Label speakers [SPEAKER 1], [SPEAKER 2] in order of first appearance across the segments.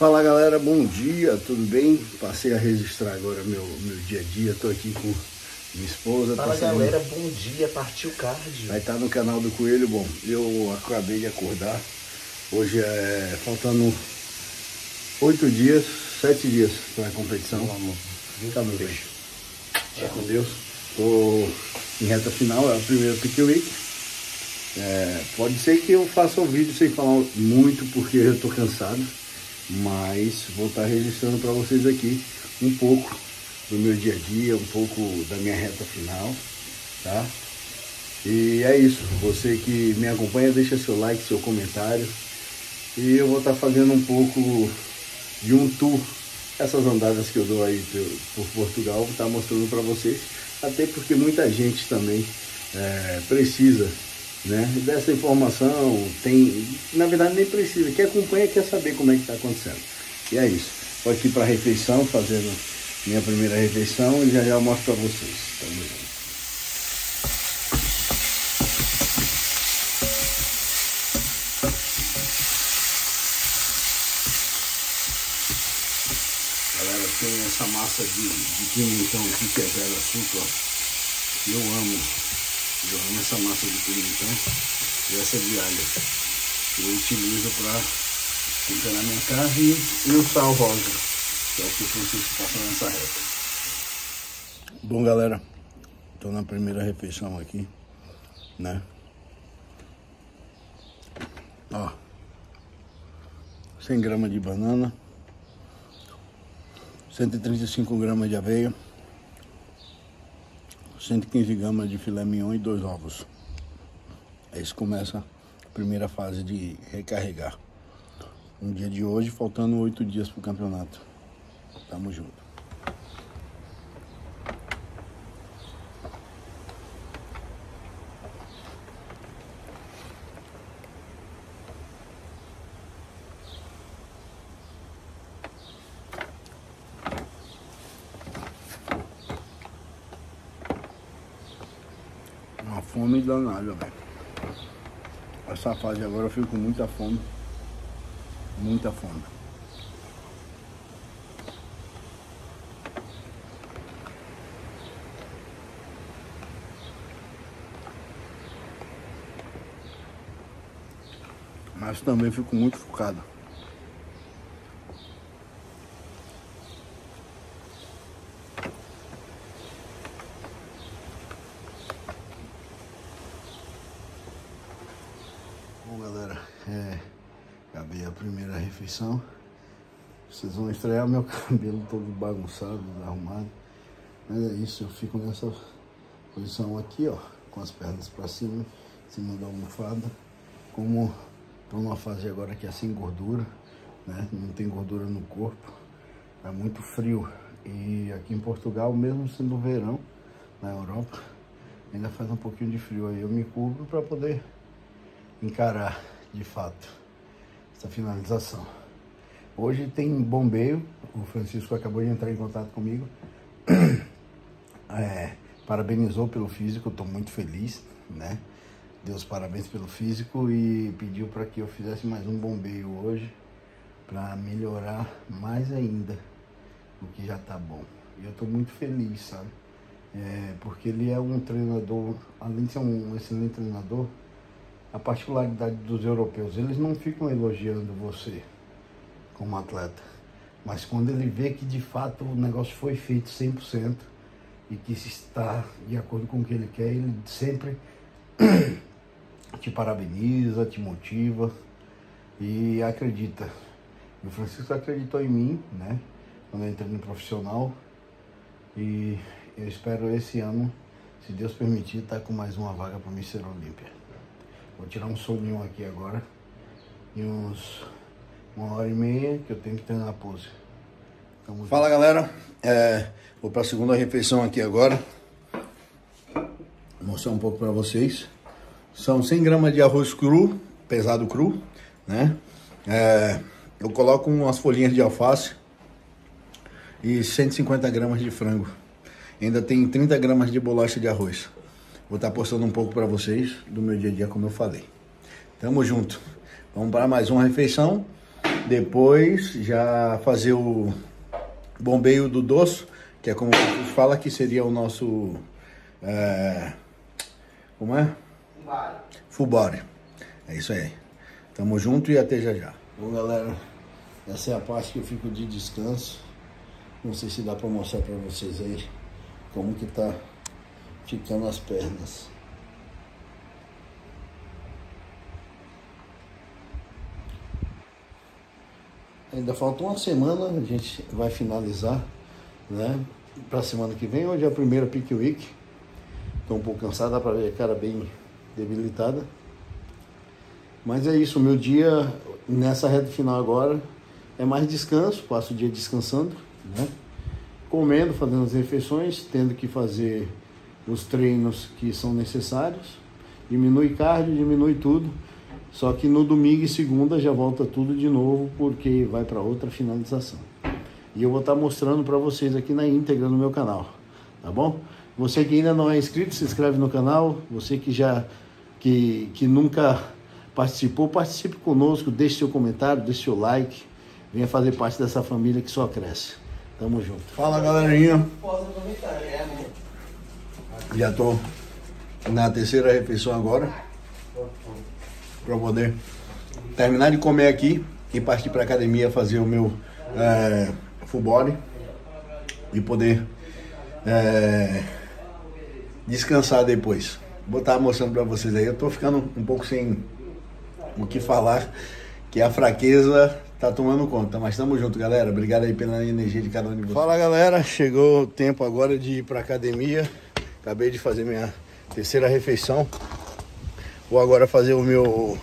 [SPEAKER 1] Fala galera, bom dia, tudo bem? Passei a registrar agora meu dia a dia, tô aqui com minha esposa.
[SPEAKER 2] Fala galera, bom dia, partiu cardio.
[SPEAKER 1] Vai estar no canal do Coelho. Bom, eu acabei de acordar, hoje é faltando 8 dias, 7 dias para a competição. Tá, meu bem? Tá com Deus. Tô em reta final, é o primeiro Peak Week. Pode ser que eu faça o vídeo sem falar muito, porque eu tô cansado. Mas vou estar registrando para vocês aqui um pouco do meu dia a dia, um pouco da minha reta final, tá? E é isso, você que me acompanha, deixa seu like, seu comentário. E eu vou estar fazendo um pouco de um tour, essas andadas que eu dou aí por Portugal, vou estar mostrando para vocês, até porque muita gente também precisa, né, dessa informação. Tem, na verdade nem precisa, quem acompanha quer saber como é que está acontecendo. E é isso, estou aqui para a refeição, fazendo minha primeira refeição e já mostro para vocês. Tamo junto. Galera, tem essa massa de pimentão aqui que é zero açúcar, ó. Eu amo essa massa de pimentão e essa de alho que eu utilizo para temperar minha carne, e o sal rosa, que é o que o Francisco passa nessa reta. Bom galera, estou na primeira refeição aqui, né? Ó, 100 gramas de banana, 135 gramas de aveia, 115 gramas de filé mignon e 2 ovos. Aí começa a primeira fase de recarregar. No dia de hoje, faltando 8 dias para o campeonato. Tamo junto. Uma fome danada, velho. Essa fase agora eu fico com muita fome. Muita fome. Mas também fico muito focado. Bom galera, acabei a primeira refeição. Vocês vão estranhar meu cabelo todo bagunçado, desarrumado. Mas é isso, eu fico nessa posição aqui, ó, com as pernas para cima, em cima da almofada. Como estou numa fase agora que é sem gordura, né? Não tem gordura no corpo, é muito frio. E aqui em Portugal, mesmo sendo verão, na Europa, ainda faz um pouquinho de frio. Aí eu me cubro para poder encarar de fato essa finalização. Hoje tem bombeio, o Francisco acabou de entrar em contato comigo, parabenizou pelo físico, eu estou muito feliz, né? Deu os parabéns pelo físico e pediu para que eu fizesse mais um bombeio hoje, para melhorar mais ainda o que já tá bom. E eu estou muito feliz, sabe? Porque ele é um treinador, além de ser um excelente treinador, a particularidade dos europeus, eles não ficam elogiando você como atleta, mas quando ele vê que de fato o negócio foi feito 100% e que se está de acordo com o que ele quer, ele sempre te parabeniza, te motiva e acredita. O Francisco acreditou em mim, né, quando eu entrei no profissional, e eu espero esse ano, se Deus permitir, estar com mais uma vaga para Mister Olímpia. Vou tirar um soninho aqui agora, e uns 1h30 que eu tenho que treinar a pose. Fala galera, vou para a segunda refeição aqui agora. Vou mostrar um pouco para vocês. São 100 gramas de arroz cru, pesado cru, né? Eu coloco umas folhinhas de alface e 150 gramas de frango. Ainda tem 30 gramas de bolacha de arroz. Vou estar postando um pouco para vocês do meu dia a dia, como eu falei. Tamo junto. Vamos para mais uma refeição depois já fazer o bombeio do dorso, que é como a gente fala que seria o nosso... como é? Full body. É isso aí. Tamo junto e até já já. Bom, galera, essa é a parte que eu fico de descanso. Não sei se dá pra mostrar pra vocês aí como que tá ficando as pernas. Ainda falta uma semana, a gente vai finalizar, né? Pra semana que vem. Hoje é a primeira Peak Week. Tô um pouco cansado, dá pra ver a cara bem debilitada. Mas é isso, o meu dia nessa reta final agora é mais descanso, passo o dia descansando, né? Comendo, fazendo as refeições, tendo que fazer os treinos que são necessários. Diminui cardio, diminui tudo. Só que no domingo e segunda já volta tudo de novo, porque vai para outra finalização. E eu vou estar mostrando para vocês aqui na íntegra no meu canal, tá bom? Você que ainda não é inscrito, se inscreve no canal. Você que já que nunca participou, participe conosco, deixe seu comentário, deixe seu like, venha fazer parte dessa família que só cresce. Tamo junto. Fala, galerinha. Já tô na terceira refeição agora, para poder terminar de comer aqui e partir para academia fazer o meu full body e poder descansar depois. Vou estar mostrando para vocês aí. Eu tô ficando um pouco sem o que falar, que a fraqueza tá tomando conta, mas tamo junto, galera. Obrigado aí pela energia de cada um de vocês. Fala, galera, chegou o tempo agora de ir pra academia. Acabei de fazer minha terceira refeição. Vou agora fazer o meu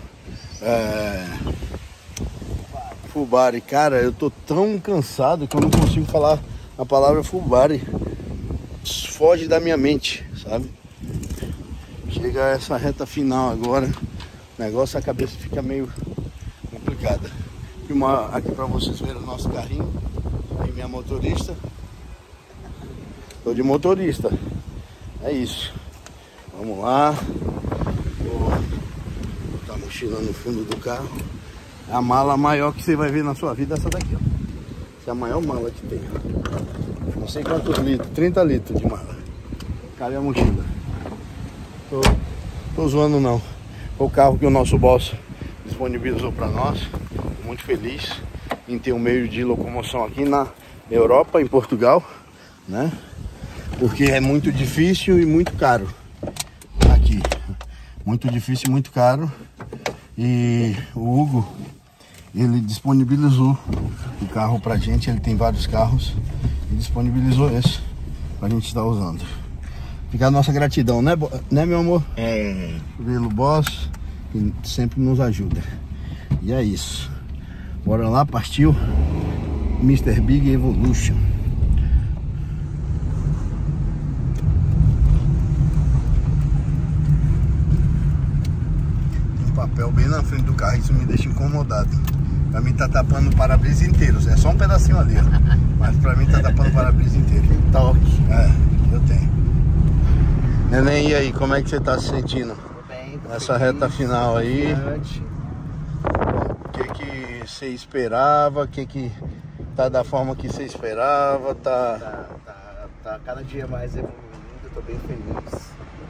[SPEAKER 1] full body. Cara, eu tô tão cansado que eu não consigo falar a palavra full body. Foge da minha mente, sabe? Chega essa reta final agora, o negócio, a cabeça fica meio complicada. Filmar aqui pra vocês verem o nosso carrinho. Aí minha motorista. Tô de motorista. É isso. Vamos lá. Vou botar a mochila no fundo do carro. A mala maior que você vai ver na sua vida é essa daqui, ó. Essa é a maior mala que tem. Não sei quantos litros, 30 litros de mala. Cabe a mochila. Tô zoando não. Foi o carro que o nosso boss disponibilizou para nós. Muito feliz em ter um meio de locomoção aqui na Europa, em Portugal, né? Porque é muito difícil e muito caro aqui. Muito difícil e muito caro. E o Hugo, ele disponibilizou o carro pra gente. Ele tem vários carros e disponibilizou esse pra gente estar usando. Fica a nossa gratidão, né meu amor? Pelo boss, que sempre nos ajuda. E é isso. Bora lá, partiu Mr. Big Evolution. Tem um papel bem na frente do carro, isso me deixa incomodado. Pra mim tá tapando o para-brisa inteiro. É só um pedacinho ali, ó. Mas pra mim tá tapando o para-brisa inteiro.
[SPEAKER 2] Toque.
[SPEAKER 1] Eu tenho. Neném, e aí, como é que você tá se sentindo?
[SPEAKER 2] Tô bem, tô
[SPEAKER 1] nessa
[SPEAKER 2] feliz,
[SPEAKER 1] reta final aí?
[SPEAKER 2] confiante.
[SPEAKER 1] O que você esperava? O que tá da forma que você esperava?
[SPEAKER 2] Tá cada dia mais evoluindo, eu tô bem feliz.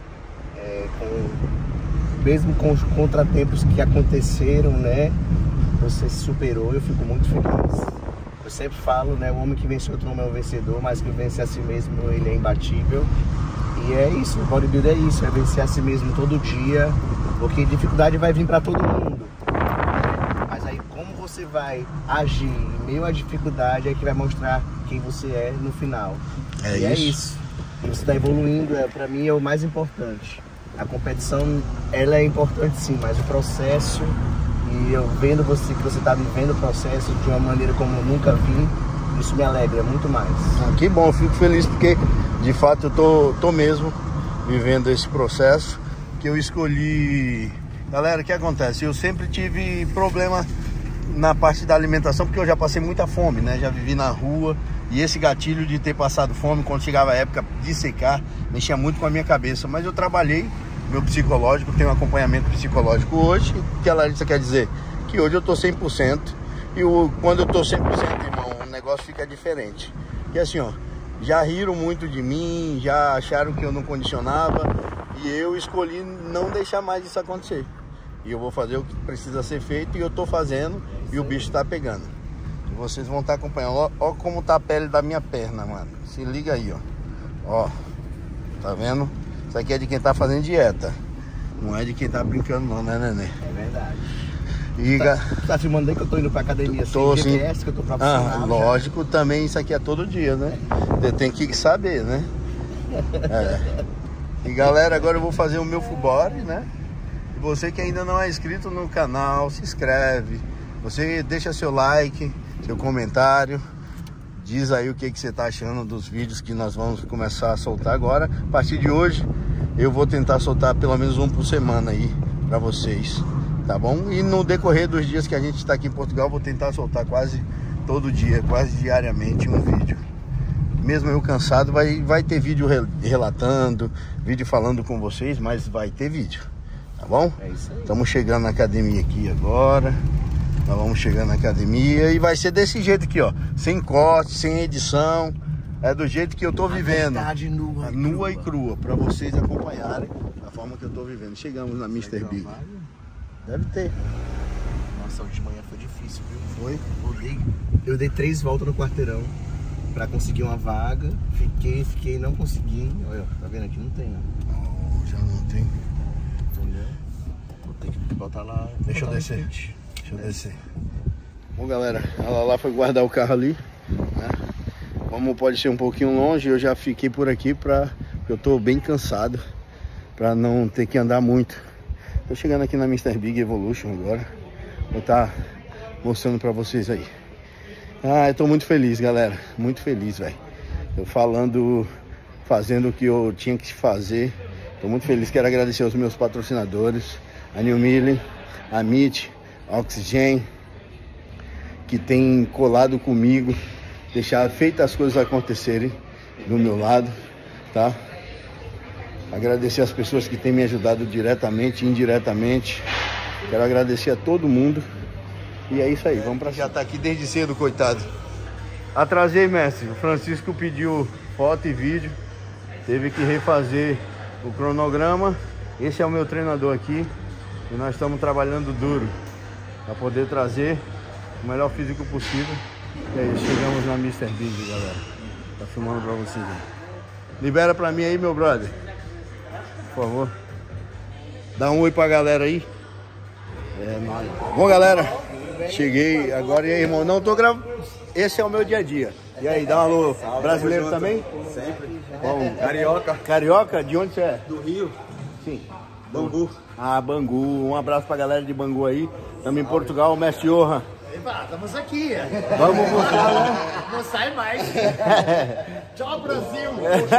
[SPEAKER 2] Mesmo com os contratempos que aconteceram, né? Você se superou, eu fico muito feliz. Eu sempre falo, né? O homem que vence outro não é um vencedor, mas que vence a si mesmo, ele é imbatível. E é isso, o bodybuilder é isso, é vencer a si mesmo todo dia, porque dificuldade vai vir para todo mundo. Mas aí como você vai agir em meio à dificuldade é que vai mostrar quem você é no final. É isso. E você está evoluindo, para mim é o mais importante. A competição, ela é importante sim, mas o processo, e eu vendo você, que você está vivendo o processo de uma maneira como eu nunca vi, isso me alegra muito mais.
[SPEAKER 1] Que bom, eu fico feliz porque de fato eu tô mesmo vivendo esse processo que eu escolhi. Galera, o que acontece? Eu sempre tive problema na parte da alimentação porque eu já passei muita fome, né? Já vivi na rua e esse gatilho de ter passado fome quando chegava a época de secar mexia muito com a minha cabeça, mas eu trabalhei meu psicológico, tenho um acompanhamento psicológico hoje. O que a Larissa quer dizer? Que hoje eu tô 100%, E quando eu tô 100%, irmão, o negócio fica diferente. E assim, ó, já riram muito de mim, já acharam que eu não condicionava. E eu escolhi não deixar mais isso acontecer. E eu vou fazer o que precisa ser feito e eu tô fazendo e o bicho tá pegando. E vocês vão estar acompanhando. Ó como tá a pele da minha perna, mano. Se liga aí, ó. Ó, tá vendo? Isso aqui é de quem tá fazendo dieta. Não é de quem tá brincando não, né, nenê?
[SPEAKER 2] É verdade.
[SPEAKER 1] E
[SPEAKER 2] tá filmando aí que eu tô indo pra academia
[SPEAKER 1] tô,
[SPEAKER 2] sem GPS, que eu tô profissional.
[SPEAKER 1] Lógico, também isso aqui é todo dia, né? Você tem que saber, né? E galera, agora eu vou fazer o meu full body, né? E você que ainda não é inscrito no canal, se inscreve. Você deixa seu like, seu comentário. Diz aí o que você tá achando dos vídeos que nós vamos começar a soltar agora. A partir de hoje, eu vou tentar soltar pelo menos um por semana aí pra vocês, tá bom? E no decorrer dos dias que a gente está aqui em Portugal, vou tentar soltar quase todo dia, quase diariamente um vídeo. Mesmo eu cansado, vai ter vídeo relatando, vídeo falando com vocês, mas vai ter vídeo, tá bom?
[SPEAKER 2] É isso aí.
[SPEAKER 1] Estamos chegando na academia aqui agora. Nós vamos chegando na academia e vai ser desse jeito aqui, ó. Sem corte, sem edição. É do jeito que eu tô vivendo. Nua e crua, pra vocês acompanharem a forma que eu tô vivendo. Chegamos na Mr. Big. Deve ter.
[SPEAKER 2] Nossa, hoje de manhã foi difícil, viu?
[SPEAKER 1] Foi?
[SPEAKER 2] Eu dei 3 voltas no quarteirão pra conseguir uma vaga. Fiquei, não consegui. Olha, tá vendo aqui? Não tem, ó.
[SPEAKER 1] Oh, já não tem.
[SPEAKER 2] Entendeu? Vou ter que botar lá.
[SPEAKER 1] Deixa eu descer. Bom, galera, ela lá foi guardar o carro ali, né? Como pode ser um pouquinho longe, eu já fiquei por aqui porque eu tô bem cansado, pra não ter que andar muito. Tô chegando aqui na Mr. Big Evolution agora. Vou estar mostrando pra vocês aí. Eu tô muito feliz, galera. Muito feliz, velho. Eu fazendo o que eu tinha que fazer. Tô muito feliz. Quero agradecer aos meus patrocinadores, a New Milling, a MIT, a Oxygen, que tem colado comigo, feito as coisas acontecerem do meu lado, tá? Agradecer as pessoas que têm me ajudado diretamente e indiretamente. Quero agradecer a todo mundo. E é isso aí, vamos pra cima. Já tá aqui desde cedo, coitado. Atrasei, mestre. O Francisco pediu foto e vídeo. Teve que refazer o cronograma. Esse é o meu treinador aqui. E nós estamos trabalhando duro para poder trazer o melhor físico possível. E aí, chegamos na Mr. Big, galera. Tá filmando pra vocês aí. Libera pra mim aí, meu brother. Por favor. Dá um oi pra galera aí. Nóis. Bom, galera, cheguei agora. E aí, irmão? Não tô gravando. Esse é o meu dia a dia. E aí, dá um alô. Brasileiro também?
[SPEAKER 3] Sempre.
[SPEAKER 1] Bom,
[SPEAKER 3] Carioca.
[SPEAKER 1] Carioca? De onde você é?
[SPEAKER 3] Do Rio.
[SPEAKER 1] Sim.
[SPEAKER 3] Bangu.
[SPEAKER 1] Bangu. Um abraço pra galera de Bangu aí. Estamos em Portugal, mestre Johan.
[SPEAKER 4] Epa, estamos aqui.
[SPEAKER 1] Vamos buscar, né?
[SPEAKER 4] Não sai mais. Tchau, Brasil.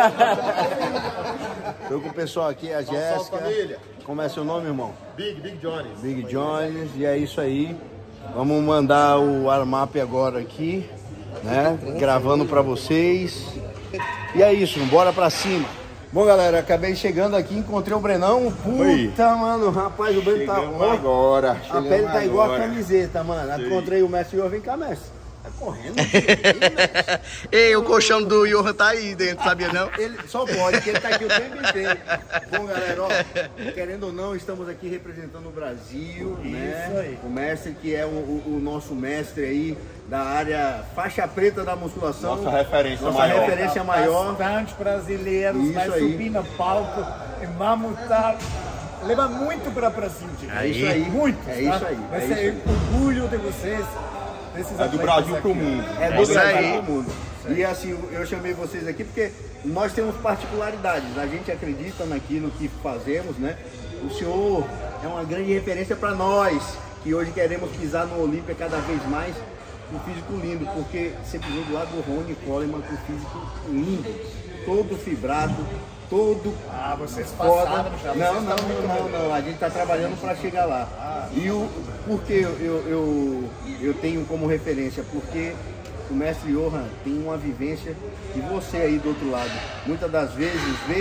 [SPEAKER 1] Tô com o pessoal aqui, a Jéssica.
[SPEAKER 3] Família.
[SPEAKER 1] Como é seu nome, irmão?
[SPEAKER 3] Big Johnny.
[SPEAKER 1] Big Jones. E é isso aí. Vamos mandar o Armap agora aqui, né? Gravando pra vocês. E é isso, bora pra cima. Bom, galera, acabei chegando aqui, encontrei o Brenão. Puta, mano, rapaz, o Breno tá...
[SPEAKER 3] agora.
[SPEAKER 1] A pele tá igual a camiseta, mano. Sim. Encontrei o mestre Johan. Vem cá, mestre. Tá correndo?
[SPEAKER 2] Ei, o colchão do Johan tá aí dentro, sabia não?
[SPEAKER 1] Ele só pode, porque ele tá aqui o tempo inteiro. Bom, galera, ó, querendo ou não, estamos aqui representando o Brasil, né? Isso aí. O mestre que é o nosso mestre aí da área faixa preta da musculação.
[SPEAKER 3] Nossa referência
[SPEAKER 1] maior.
[SPEAKER 4] Bastante brasileiros,
[SPEAKER 1] Isso
[SPEAKER 4] vai
[SPEAKER 1] aí.
[SPEAKER 4] subir no palco e vamos estar... Leva muito para o Brasil, gente.
[SPEAKER 1] É isso aí.
[SPEAKER 4] Muito.
[SPEAKER 1] É isso aí.
[SPEAKER 4] Vai
[SPEAKER 1] É
[SPEAKER 4] ser
[SPEAKER 1] isso
[SPEAKER 4] orgulho de vocês.
[SPEAKER 3] É do Brasil pro mundo.
[SPEAKER 1] É do
[SPEAKER 2] isso
[SPEAKER 1] Brasil
[SPEAKER 2] aí.
[SPEAKER 1] pro mundo. E assim, eu chamei vocês aqui porque nós temos particularidades. A gente acredita naquilo que fazemos, né? O senhor é uma grande referência para nós, que hoje queremos pisar no Olímpia cada vez mais. Um físico lindo, porque sempre veio do lado do Ronnie Coleman com um físico lindo, todo fibrado, todo
[SPEAKER 4] vocês
[SPEAKER 1] foda.
[SPEAKER 4] passaram já.
[SPEAKER 1] Não, a gente tá trabalhando para chegar lá. E por que eu tenho como referência? Porque o mestre Johan tem uma vivência que você aí do outro lado, muitas das vezes vê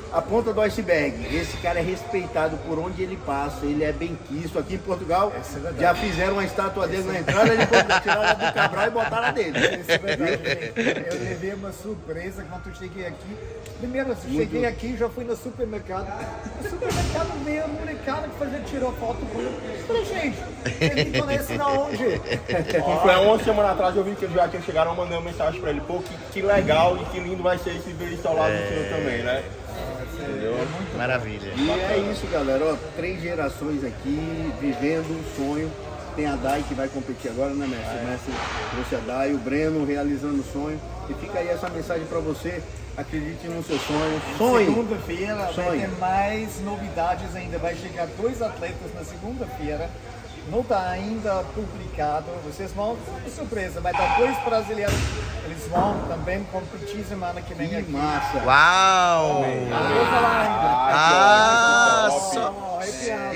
[SPEAKER 1] a ponta do iceberg. Esse cara é respeitado por onde ele passa, ele é bem quisto. Aqui em Portugal, já fizeram uma estátua dele na entrada, depois tiraram do Cabral e botaram dele.
[SPEAKER 4] Isso é verdade, gente. Eu levei uma surpresa quando eu cheguei aqui. Primeiro, eu cheguei aqui, já fui no supermercado. No supermercado veio a molecada que tirou foto comigo. Eu falei, gente, vocês me conhecem na onde?
[SPEAKER 3] Foi há uma semana atrás, eu vi que eles já chegaram mandando uma mensagem pra ele. Pô, que legal e que lindo vai ser esse ver isso ao lado do senhor também, né?
[SPEAKER 2] Maravilha.
[SPEAKER 1] E é isso, galera. Ó, 3 gerações aqui, vivendo um sonho. Tem a Dai que vai competir agora, né, mestre? O mestre trouxe a Dai, o Breno realizando o sonho. E fica aí essa mensagem pra você. Acredite no seu sonho. Sonhe!
[SPEAKER 4] Segunda-feira vai ter mais novidades ainda. Vai chegar 2 atletas na segunda-feira. Não está ainda publicado. Vocês vão ter uma surpresa. Vai dar 2 brasileiros. Eles vão também competir semana que vem aqui.
[SPEAKER 1] Massa!
[SPEAKER 2] Uau!
[SPEAKER 4] Não vou falar ainda.
[SPEAKER 2] Ah,
[SPEAKER 4] Não, arrepiado.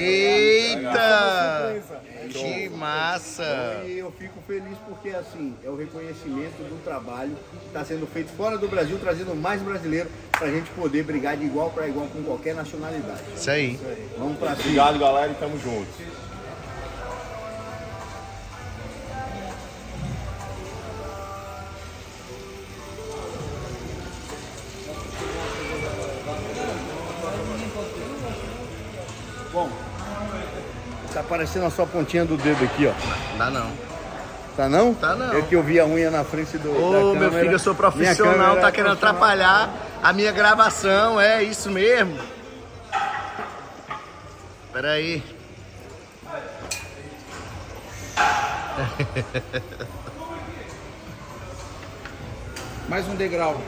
[SPEAKER 2] Eita! Que massa!
[SPEAKER 1] E eu fico feliz porque, assim, é o reconhecimento do trabalho que está sendo feito fora do Brasil, trazendo mais brasileiros para a gente poder brigar de igual para igual com qualquer nacionalidade.
[SPEAKER 2] Isso aí.
[SPEAKER 1] Vamos para cima.
[SPEAKER 3] Obrigado, galera, e tamo juntos.
[SPEAKER 1] Bom, tá aparecendo a sua pontinha do dedo aqui, ó.
[SPEAKER 2] Dá não.
[SPEAKER 1] Tá não?
[SPEAKER 2] Tá não.
[SPEAKER 1] É que eu vi a unha na frente do.
[SPEAKER 2] Ô, meu filho, eu sou profissional, tá querendo
[SPEAKER 1] profissional.
[SPEAKER 2] atrapalhar a minha gravação, é isso mesmo. Espera aí.
[SPEAKER 5] Mais um degrau.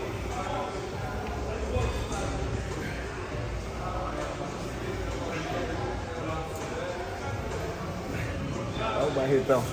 [SPEAKER 1] Olha o Barretão.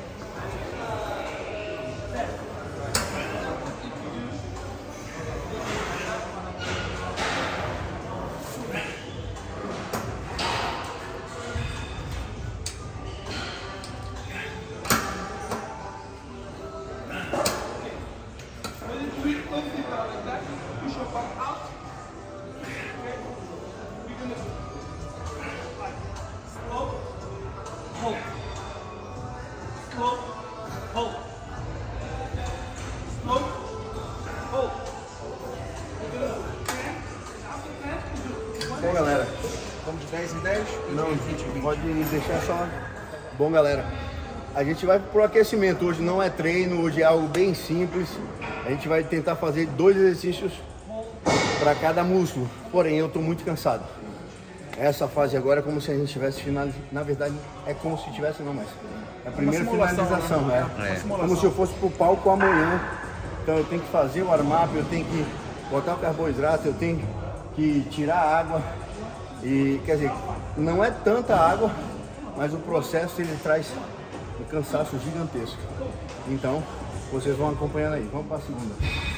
[SPEAKER 1] Bom, galera,
[SPEAKER 5] Vamos de 10 em 10?
[SPEAKER 1] não, 20, pode deixar só. Bom, galera, a gente vai pro aquecimento. Hoje não é treino, hoje é algo bem simples. A gente vai tentar fazer 2 exercícios para cada músculo. Porém, eu tô muito cansado. Essa fase agora é como se a gente tivesse finalizado. Na verdade, é como se tivesse, não, mas é a primeira finalização, né? Como se eu fosse pro palco amanhã. Então eu tenho que fazer o warm-up, eu tenho que botar o carboidrato, eu tenho que tirar a água. E quer dizer, não é tanta água, mas o processo ele traz um cansaço gigantesco. Então, vocês vão acompanhando aí. Vamos para a segunda.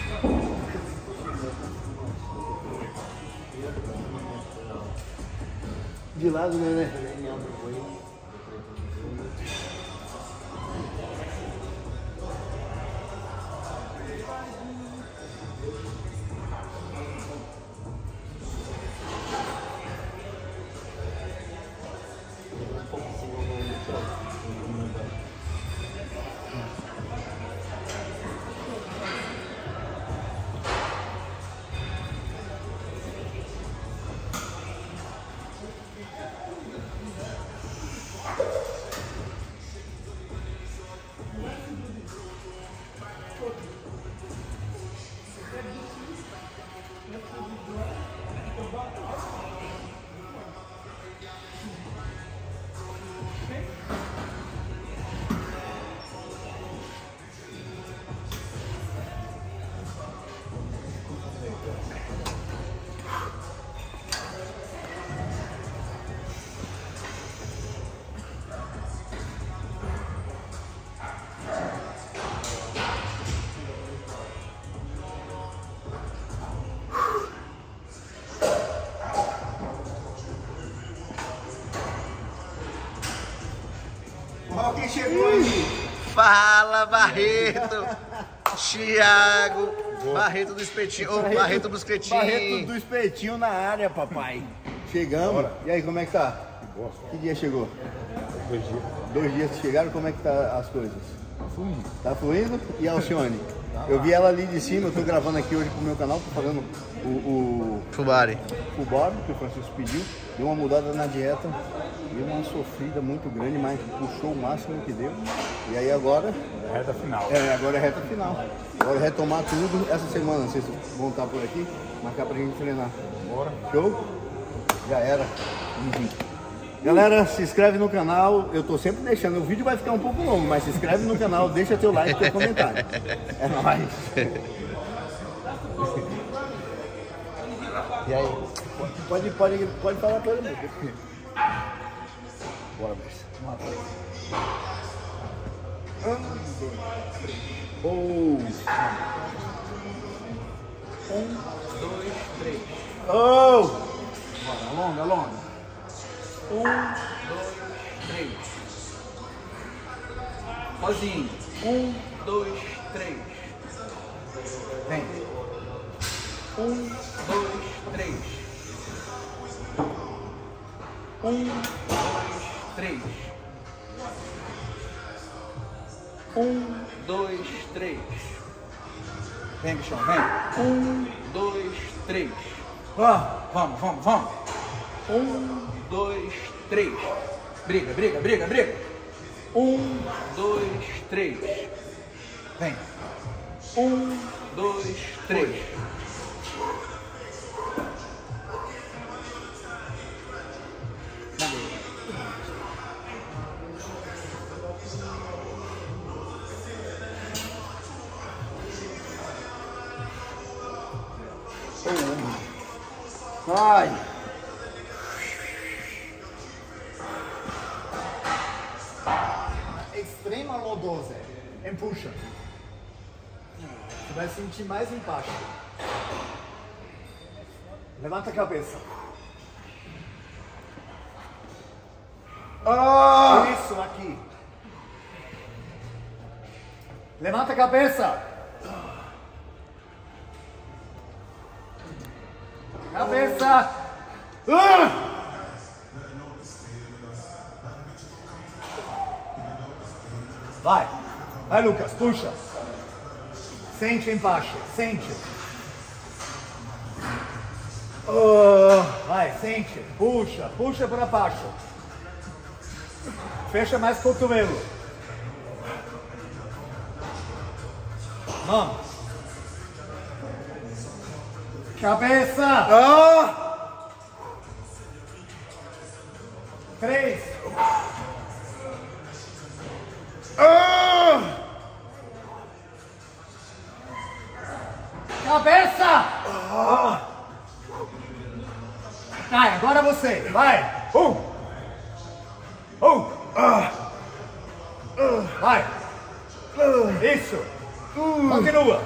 [SPEAKER 1] De lado, né? Olha quem chegou aí.
[SPEAKER 2] Fala, Barreto! Thiago! Barreto do espetinho. Ô, Barreto dos Cretinhos.
[SPEAKER 1] Barreto do espetinho na área, papai. Chegamos. Bora. E aí, como é que tá? Que dia chegou?
[SPEAKER 3] 2 dias.
[SPEAKER 1] 2 dias que chegaram, como é que tá as coisas? Tá fluindo? E a Alcione? Eu vi ela ali de cima, eu tô gravando aqui hoje pro meu canal, tô fazendo o
[SPEAKER 2] Fubari,
[SPEAKER 1] que o Francisco pediu. Deu uma mudada na dieta, deu uma sofrida muito grande, mas puxou o máximo que deu. E aí agora...
[SPEAKER 3] Reta final.
[SPEAKER 1] Agora é reta final. Agora retomar tudo. Essa semana vocês vão estar por aqui, marcar pra gente treinar.
[SPEAKER 3] Bora.
[SPEAKER 1] Show? Já era. Galera, se inscreve no canal. Eu tô sempre deixando. O vídeo vai ficar um pouco longo, mas se inscreve no canal, deixa teu like e teu comentário. É nóis.
[SPEAKER 2] E aí?
[SPEAKER 1] Pode falar pra ele. Bora, Marcia. 1, 2, 3. 1, 2, 3. Oh! Bora, alonga. 1, 2, 3. Sozinho. 1, 2, 3. Vem. 1, 2, 3. 1, 2, 3. 1, 2, 3. Vem, bichão, vem. 1, 2, 3. Vamos. 1, 2, 3. Briga. 1, 2, 3. Vem. 1, 2, 3. Vai.
[SPEAKER 4] Extrema lordose. Empuxa. Você vai sentir mais embaixo. Levanta a cabeça. Isso aqui. Levanta a cabeça. Cabeça. Vai, Lucas, puxa. Sente embaixo, sente. Vai, sente. Puxa para baixo. Fecha mais o cotovelo. Mão. Cabeça. 3. Cabeça. Vai, agora você. Vai. Vai. Isso. Continua.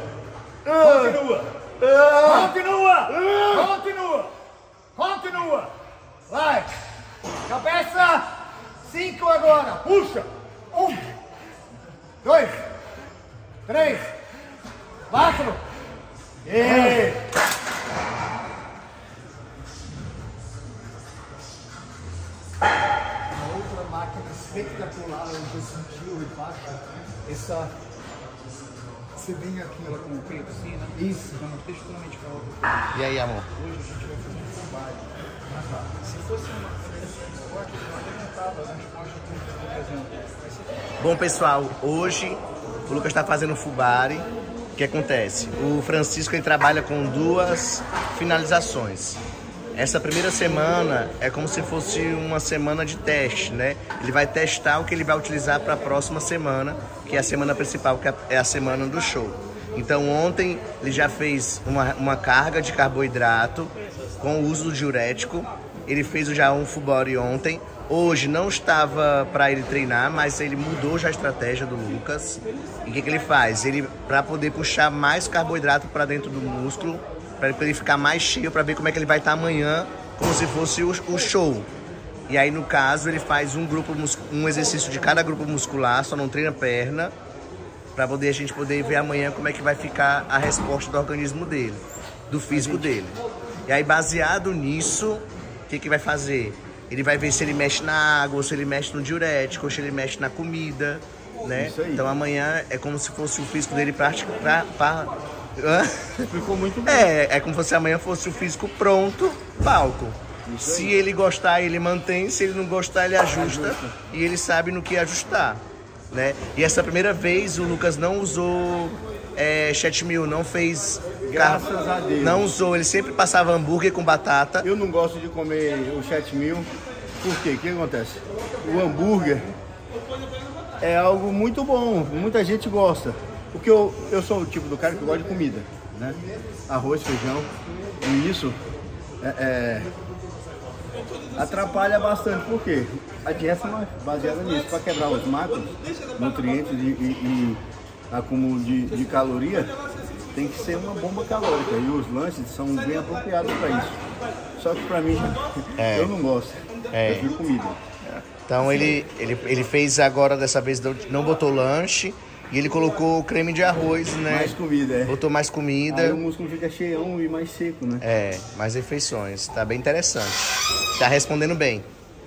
[SPEAKER 4] Vai. Cabeça. 5 agora. Puxa. 1, 2, 3, 4. Uma outra máquina espetacular, eu já senti o embaixo. Essa. Você vem aqui ela com o peito assim, né? Isso. Não, deixa eu totalmente calma.
[SPEAKER 2] E aí, amor?
[SPEAKER 4] Hoje a gente vai fazer um trabalho. Se fosse uma forte, eu até montava as respostas que eu estou fazendo.
[SPEAKER 2] Bom, pessoal, hoje o Lucas está fazendo Fubari. O que acontece? O Francisco ele trabalha com 2 finalizações. Essa primeira semana é como se fosse uma semana de teste, né? Ele vai testar o que ele vai utilizar para a próxima semana, que é a semana principal, que é a semana do show. Então ontem ele já fez uma carga de carboidrato com o uso do diurético. Ele fez já um full body ontem. Hoje não estava para ele treinar, mas ele mudou já a estratégia do Lucas. E o que ele faz? Ele, para poder puxar mais carboidrato para dentro do músculo, para ele ficar mais cheio, para ver como é que ele vai estar amanhã, como se fosse o show. E aí, no caso, ele faz um exercício de cada grupo muscular, só não treina perna. para poder a gente poder ver amanhã como é que vai ficar a resposta do organismo dele, do físico dele. E aí, baseado nisso, o que vai fazer? Ele vai ver se ele mexe na água, ou se ele mexe no diurético, ou se ele mexe na comida, né? Então amanhã é como se fosse o físico dele
[SPEAKER 3] Ficou muito bem.
[SPEAKER 2] É como se amanhã fosse o físico pronto, palco. Se ele gostar, ele mantém. Se ele não gostar, ele ajusta. E ele sabe no que ajustar, né? E essa primeira vez o Lucas não usou chatmeal, não fez...
[SPEAKER 3] Graças a Deus.
[SPEAKER 2] Não usou, ele sempre passava hambúrguer com batata.
[SPEAKER 3] Eu não gosto de comer o chatmeal. Por quê? O que acontece? O hambúrguer é algo muito bom, muita gente gosta. Porque eu sou o tipo do cara que gosta de comida, né? Arroz, feijão. E isso atrapalha bastante. Por quê? A dieta não é baseada nisso. Para quebrar os macros, nutrientes e acúmulo de caloria, tem que ser uma bomba calórica. E os lanches são bem apropriados para isso. Só que para mim, eu não gosto. Eu prefiro comida.
[SPEAKER 2] Então ele fez agora, dessa vez, não botou lanche. E ele colocou creme de arroz, né?
[SPEAKER 3] Mais comida,
[SPEAKER 2] Botou mais comida.
[SPEAKER 3] Aí o músculo fica cheião e mais seco, né?
[SPEAKER 2] Mais refeições. Tá bem interessante. Tá respondendo bem.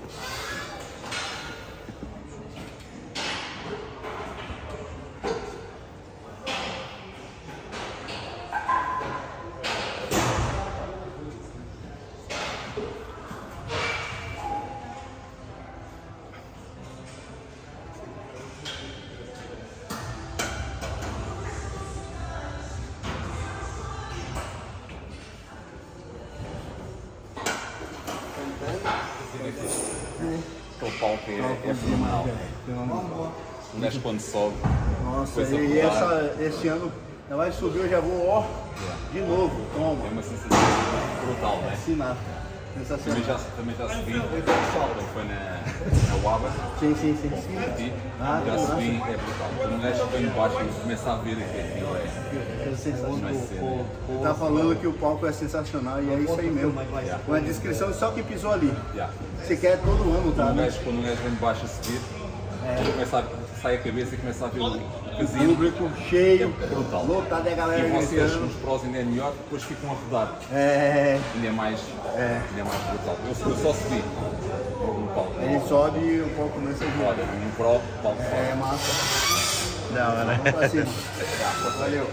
[SPEAKER 6] O palco é fenomenal. O Nes quando sobe.
[SPEAKER 3] Nossa, e esse ano ela vai subir, eu já vou, de novo. Toma.
[SPEAKER 6] É uma sensação brutal, né?
[SPEAKER 3] Assinar. Sensacional.
[SPEAKER 6] Também já subi. Foi na UABA.
[SPEAKER 3] Sim.
[SPEAKER 6] Já subi, é brutal. Quando o Nes vem baixo e começa a ver aquilo
[SPEAKER 3] É sensacional. Ele tá falando que o palco é sensacional e é isso aí mesmo. Com a descrição só que pisou ali. Você quer todo ano, tá?
[SPEAKER 6] Quando o Nes vem baixo a subir, começa a sair a cabeça e começa a ver o casino.
[SPEAKER 3] Público cheio,
[SPEAKER 6] brutal.
[SPEAKER 3] lotado, a galera
[SPEAKER 6] E vocês
[SPEAKER 3] gritando.
[SPEAKER 6] nos prós ainda é melhor, depois ficam a rodar. Ainda é mais brutal. Eu só subi no palco.
[SPEAKER 3] Ele sobe e o palco começa a girar.
[SPEAKER 6] Olha, no pró, o palco sobe.
[SPEAKER 3] É massa.
[SPEAKER 2] Não, né?
[SPEAKER 3] Vamos pra cima. Valeu.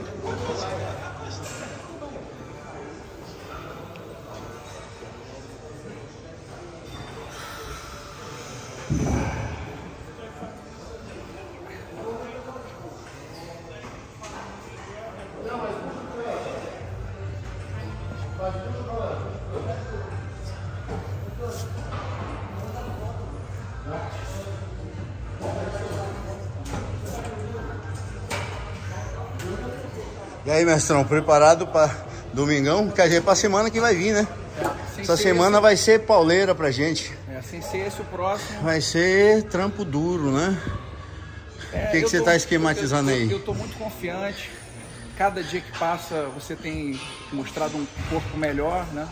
[SPEAKER 1] E aí, mestrão, preparado para domingão? Quer dizer, para semana que vai vir, né? Essa semana vai ser pauleira pra gente.
[SPEAKER 5] Sem ser esse o próximo.
[SPEAKER 1] Vai ser trampo duro, né? O que você tá esquematizando aí?
[SPEAKER 5] Eu tô muito confiante. Cada dia que passa você tem mostrado um corpo melhor, né?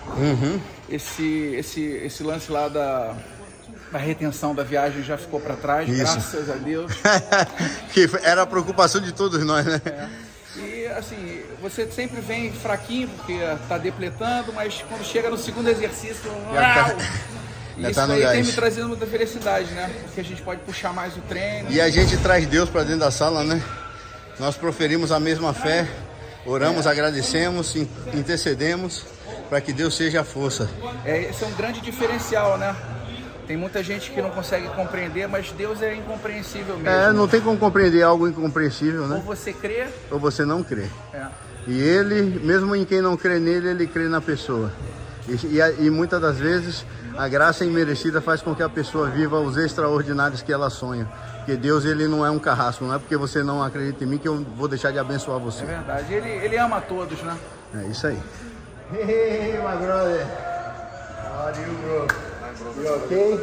[SPEAKER 5] Esse lance lá da retenção da viagem já ficou para trás, graças a Deus.
[SPEAKER 1] Que era a preocupação de todos nós, né?
[SPEAKER 5] E assim, você sempre vem fraquinho porque tá depletando, mas quando chega no segundo exercício, isso
[SPEAKER 1] tá no
[SPEAKER 5] aí
[SPEAKER 1] gás.
[SPEAKER 5] tem me trazido muita felicidade, né? Porque a gente pode puxar mais o treino.
[SPEAKER 1] E a gente traz Deus para dentro da sala, né? Nós proferimos a mesma fé, oramos, agradecemos, intercedemos para que Deus seja a força.
[SPEAKER 5] Esse é um grande diferencial, né? Tem muita gente que não consegue compreender, mas Deus é incompreensível mesmo.
[SPEAKER 1] Não tem como compreender algo incompreensível, né?
[SPEAKER 5] Ou você crê,
[SPEAKER 1] ou você não crê.
[SPEAKER 5] É.
[SPEAKER 1] E ele, mesmo em quem não crê nele, ele crê na pessoa. E muitas das vezes a graça imerecida faz com que a pessoa viva os extraordinários que ela sonha. Porque Deus, ele não é um carrasco, não é porque você não acredita em mim que eu vou deixar de abençoar você.
[SPEAKER 5] É verdade, ele ama a todos, né?
[SPEAKER 1] É isso aí.
[SPEAKER 3] Hey, my brother. How are you, bro? You okay?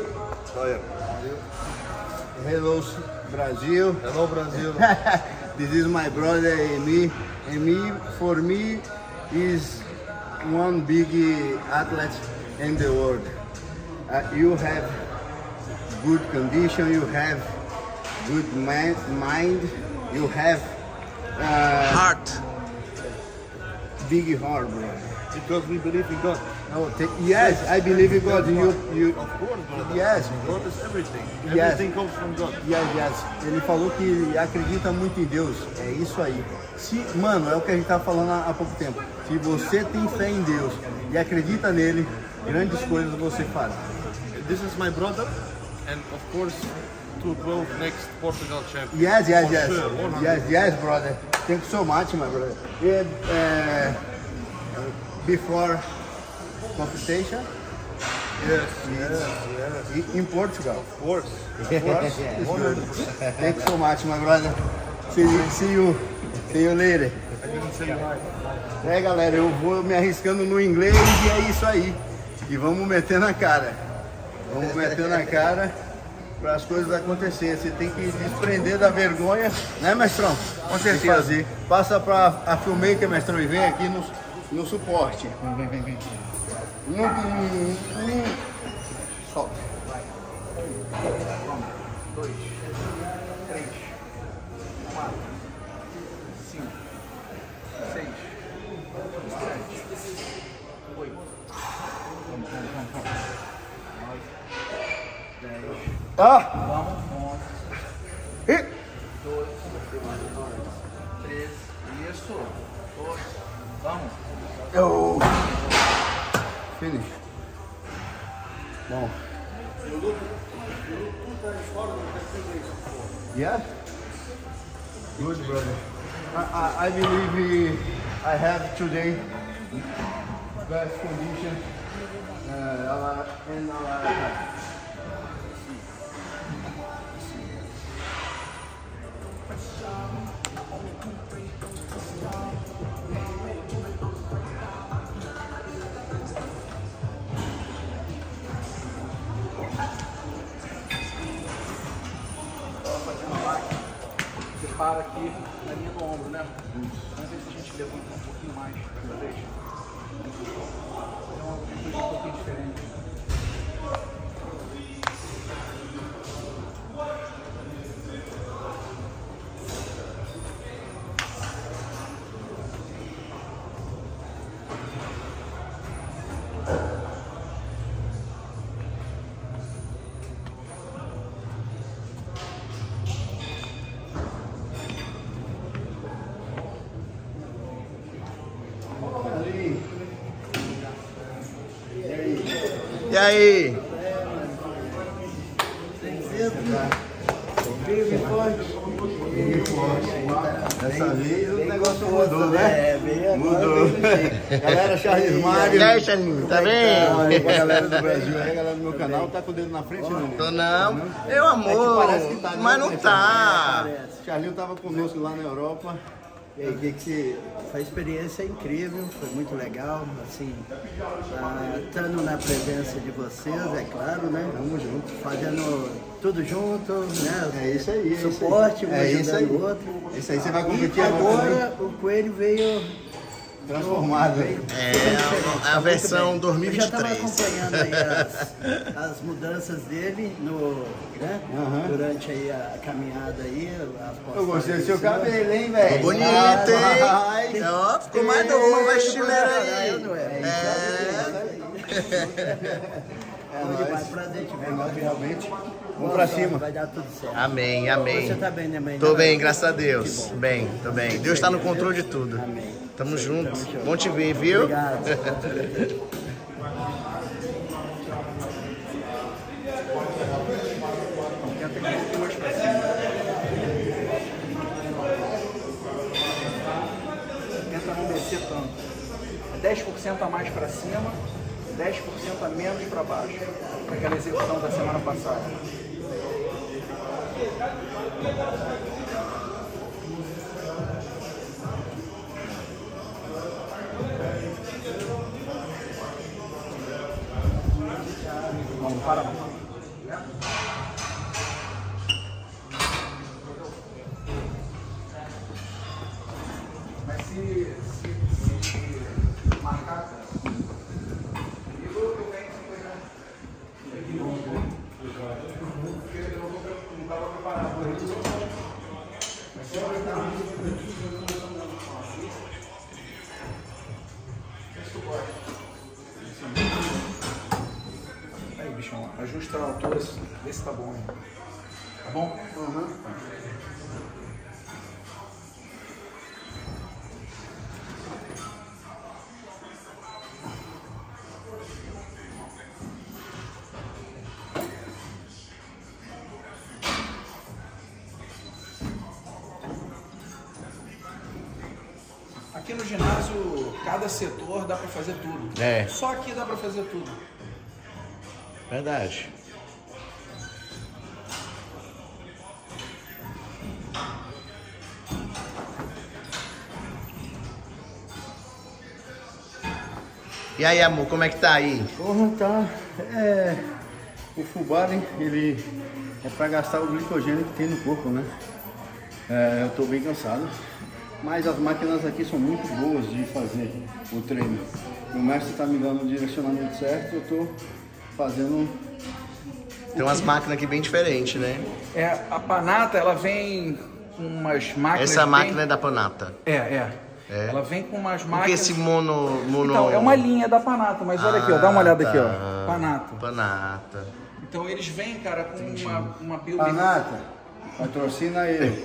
[SPEAKER 3] Hello, Brazil.
[SPEAKER 1] Hello, Brasil.
[SPEAKER 3] This is my brother Emi. Emi, for me, is one big athlete in the world. You have good condition, you have good mind, You have
[SPEAKER 2] Heart.
[SPEAKER 3] big heart, brother.
[SPEAKER 6] Because we believe in God.
[SPEAKER 3] No, yes, I believe in God. You,
[SPEAKER 6] Of course, brother.
[SPEAKER 3] yes,
[SPEAKER 6] God is everything.
[SPEAKER 3] Yes.
[SPEAKER 6] Everything comes from God.
[SPEAKER 3] yes. Ele falou que acredita muito em Deus. É isso aí. Mano, é o que a gente tava falando há pouco tempo. Se você tem fé em Deus e acredita nele, grandes coisas você faz.
[SPEAKER 6] This is my brother, and of course, 212 next Portugal champion.
[SPEAKER 3] Yes,
[SPEAKER 6] For sure, 100%.
[SPEAKER 3] yes, brother. Thank you so much, my brother. Before competition
[SPEAKER 6] Yes.
[SPEAKER 3] in Portugal.
[SPEAKER 6] Of course.
[SPEAKER 3] Yes, it's good. Thank you so much, my brother. See you later.
[SPEAKER 6] I didn't say hi.
[SPEAKER 3] Galera, eu vou me arriscando no inglês e é isso aí. E vamos meter na cara. Vamos meter na cara para as coisas acontecerem. Você tem que desprender da vergonha, né, mestrão?
[SPEAKER 2] Com certeza.
[SPEAKER 3] Fazer. Passa para a filmmaker, mestrão, e vem aqui no suporte.
[SPEAKER 5] Vem.
[SPEAKER 3] Solta.
[SPEAKER 5] 2, 3, 4, 5, 6, 7, 8. Vamos. 9, 10. Vamos. 11, 12, 13. Isso. 12. Vamos.
[SPEAKER 3] Finish. Bom. Yeah? Good, brother. I believe I have today best condition in our
[SPEAKER 5] Você para aqui na linha do ombro, né? Vamos ver se a gente levanta um pouquinho mais dessa vez. É uma amplitude um pouquinho diferente.
[SPEAKER 2] E aí?
[SPEAKER 3] Dessa vez o negócio mudou, né? Mudou. Galera, Charles Mário.
[SPEAKER 2] E aí, Charlinho, tá bem?
[SPEAKER 3] Olha pra galera do Brasil aí, a galera do meu canal, tá com o dedo na frente, né?
[SPEAKER 2] Tô não. Meu amor,
[SPEAKER 3] parece que tá, né?
[SPEAKER 2] mas não tá.
[SPEAKER 3] Charlinho tava conosco lá na Europa.
[SPEAKER 7] E aí, foi uma experiência incrível, foi muito legal, assim, estando na presença de vocês, é claro, né? Vamos juntos, fazendo tudo junto, né?
[SPEAKER 3] É isso aí,
[SPEAKER 7] suporte, um
[SPEAKER 3] isso
[SPEAKER 7] ajudando
[SPEAKER 3] aí.
[SPEAKER 7] o outro.
[SPEAKER 3] Isso aí você vai competir
[SPEAKER 7] E agora o Coelho veio
[SPEAKER 3] transformado.
[SPEAKER 2] É a versão
[SPEAKER 7] Eu já
[SPEAKER 2] 2023.
[SPEAKER 7] estava acompanhando aí as mudanças dele né? Durante aí a caminhada aí.
[SPEAKER 3] Eu gostei do seu cabelo, hein, velho?
[SPEAKER 2] Ficou bonito, hein? Ó, ficou mais novo, vai estileira aí.
[SPEAKER 7] Vai prazer te ver.
[SPEAKER 3] Realmente. Vamos pra cima.
[SPEAKER 7] Vai dar tudo certo.
[SPEAKER 2] Amém.
[SPEAKER 7] Você tá bem, né, mãe?
[SPEAKER 2] Tô bem, graças a Deus. Bem, tô bem. Deus tá no controle de tudo.
[SPEAKER 7] Amém.
[SPEAKER 2] Tamo junto. Bom te ver, viu?
[SPEAKER 7] Obrigado.
[SPEAKER 5] Tenta não descer tanto. 10% a mais para cima, 10% a menos para baixo. Aquela execução da semana passada. Vamos, para. Mas se marcar, eu venho porque eu não estava preparado. ajustar a altura, vê se tá bom aí. Tá bom?
[SPEAKER 3] Uhum.
[SPEAKER 5] Aqui no ginásio, cada setor dá para fazer tudo.
[SPEAKER 2] É.
[SPEAKER 5] Só aqui dá para fazer tudo.
[SPEAKER 2] Verdade. E aí, amor, como é que tá aí?
[SPEAKER 3] Porra, tá. O full body, ele é pra gastar o glicogênio que tem no corpo, né? Eu tô bem cansado. Mas as máquinas aqui são muito boas de fazer o treino. O mestre tá me dando o direcionamento certo, eu tô fazendo...
[SPEAKER 2] Tem umas máquinas aqui bem diferentes, né?
[SPEAKER 5] A Panata, ela vem com umas máquinas...
[SPEAKER 2] Essa máquina é da Panata.
[SPEAKER 5] Ela vem com umas máquinas...
[SPEAKER 2] Porque esse mono...
[SPEAKER 5] Então, é uma linha da Panata, mas olha aqui, ó, dá uma olhada aqui, ó.
[SPEAKER 2] Panata.
[SPEAKER 5] Então eles vêm, cara, com uma build...
[SPEAKER 3] Panata, patrocina ele.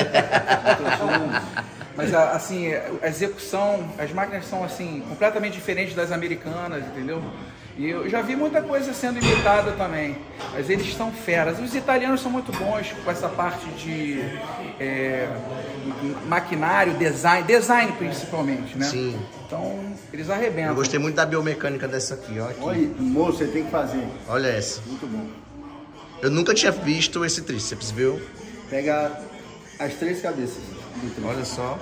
[SPEAKER 5] Mas assim, a execução, as máquinas são assim, completamente diferentes das americanas, entendeu? E eu já vi muita coisa sendo imitada também, mas eles estão feras. Os italianos são muito bons com essa parte de maquinário, design principalmente, né?
[SPEAKER 2] Sim.
[SPEAKER 5] Então, eles arrebentam.
[SPEAKER 2] Eu gostei muito da biomecânica dessa aqui, ó.
[SPEAKER 3] Olha, moço, você tem que fazer.
[SPEAKER 2] Olha essa.
[SPEAKER 3] Muito bom.
[SPEAKER 2] Eu nunca tinha visto esse tríceps, viu?
[SPEAKER 3] Pega as 3 cabeças do tríceps.
[SPEAKER 2] Olha só.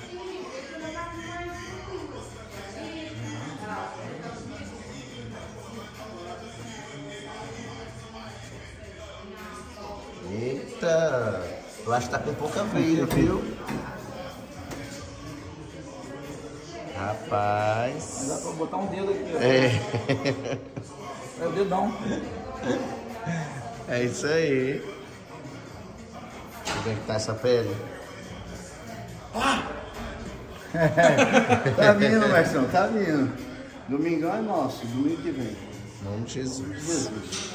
[SPEAKER 2] Eita! Eu acho que tá com pouca veia, viu? Rapaz.
[SPEAKER 5] Dá pra botar um dedo aqui, ó.
[SPEAKER 2] É
[SPEAKER 5] o dedão.
[SPEAKER 2] É isso aí. Como é que tá essa pele?
[SPEAKER 3] Tá vindo, Marção, tá vindo. Domingão é nosso, domingo que vem.
[SPEAKER 2] Em nome de Jesus.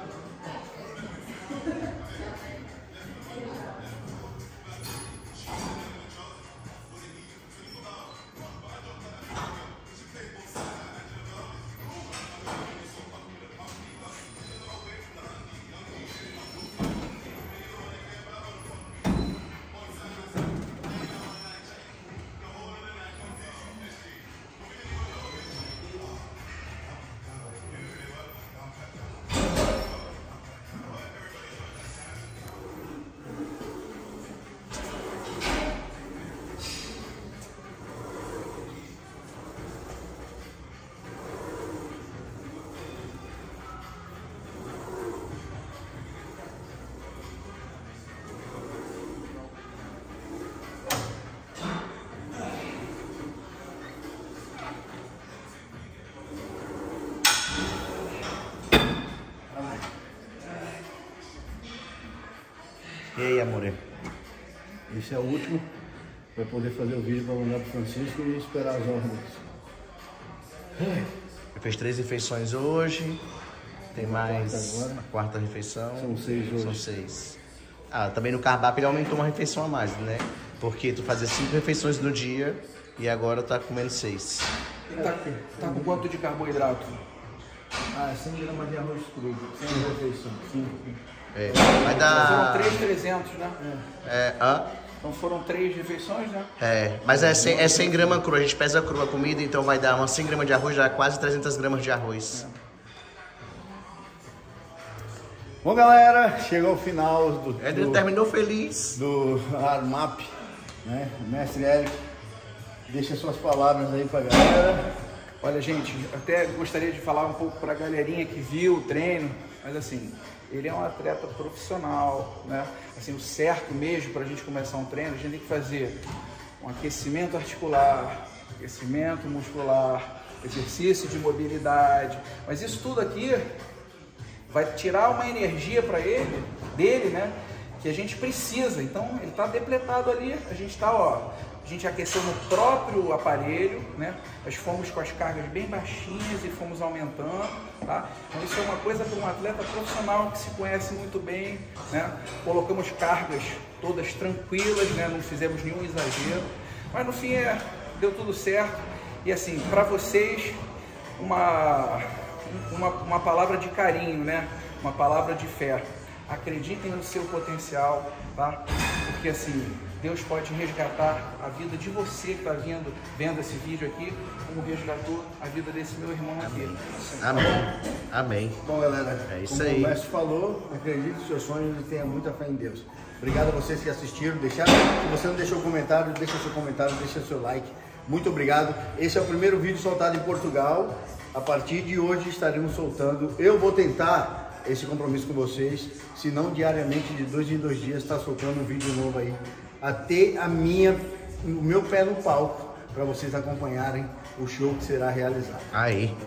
[SPEAKER 2] E aí, amor?
[SPEAKER 3] Esse é o último. Vai poder fazer o vídeo para mandar pro Francisco e esperar as ordens.
[SPEAKER 2] Eu fiz 3 refeições hoje. Tem mais a quarta refeição.
[SPEAKER 3] São 6 hoje.
[SPEAKER 2] São 6. Também no cardápio ele aumentou uma refeição a mais, né? Porque tu fazia 5 refeições no dia e agora tá comendo 6.
[SPEAKER 5] Tá com quanto de carboidrato?
[SPEAKER 3] 100 gramas de arroz crudo. 100 refeições. 5.
[SPEAKER 2] Vai dar...
[SPEAKER 5] Foram 300, né? Então foram 3 refeições, né?
[SPEAKER 2] Mas é 100 gramas cru. A gente pesa cru a comida, então vai dar umas 100 gramas de arroz, dá quase 300 gramas de arroz.
[SPEAKER 3] Bom, galera, chegou o final
[SPEAKER 2] Ele terminou feliz.
[SPEAKER 3] Do Armap, né? Mestre Eric, deixa suas palavras aí pra galera.
[SPEAKER 5] Olha, gente, até gostaria de falar um pouco pra galerinha que viu o treino, mas assim, ele é um atleta profissional, né? Assim, o certo mesmo para a gente começar um treino, a gente tem que fazer um aquecimento articular, aquecimento muscular, exercício de mobilidade, mas isso tudo aqui vai tirar uma energia para dele, né? Que a gente precisa. Então ele está depletado ali, a gente está, A gente aqueceu no próprio aparelho, né? Nós fomos com as cargas bem baixinhas e fomos aumentando, tá? Então isso é uma coisa para um atleta profissional que se conhece muito bem, né? Colocamos cargas todas tranquilas, né? Não fizemos nenhum exagero, mas no fim deu tudo certo. E assim, para vocês, uma palavra de carinho, né? Uma palavra de fé. Acreditem no seu potencial, tá? Porque assim, Deus pode resgatar a vida de você que está vendo esse vídeo aqui, como resgatou a vida desse meu irmão aqui.
[SPEAKER 2] Amém. Amém.
[SPEAKER 3] Bom, galera,
[SPEAKER 2] é isso
[SPEAKER 3] como aí.
[SPEAKER 2] aí.
[SPEAKER 3] O mestre falou, acredite nos seus sonhos e tenha muita fé em Deus. Obrigado a vocês que assistiram. Se você não deixou comentário, deixa seu comentário, deixa seu like. Muito obrigado. Esse é o primeiro vídeo soltado em Portugal. A partir de hoje estaremos soltando. Eu vou tentar esse compromisso com vocês, se não diariamente, de 2 em 2 dias, estar soltando um vídeo novo aí, até o meu pé no palco, para vocês acompanharem o show que será realizado.
[SPEAKER 2] Aí.